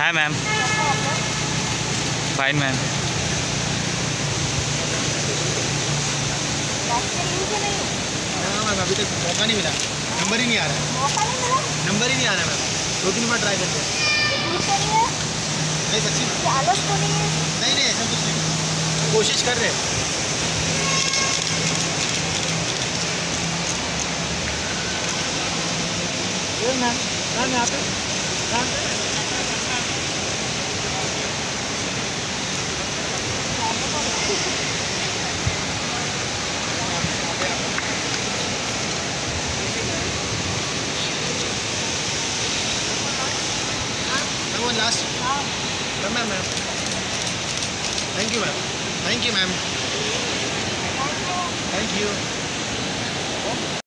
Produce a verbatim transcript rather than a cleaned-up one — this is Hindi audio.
हाय मैम। Fine ma'am. मैम अभी तक मौका नहीं मिला, नंबर ही नहीं आ रहा है। मौका नहीं मिला? नंबर ही नहीं आ रहा है मैम, दो तीन बार ट्राई करते हैं। नहीं सच्ची में आलस तो नहीं है? नहीं नहीं ऐसा कुछ नहीं, कोशिश कर रहे हैं। मैम मैम यहाँ पे ma'am one last. Ma'am, ma'am, ma'am. Thank you, ma'am. Thank you, ma'am. Thank you.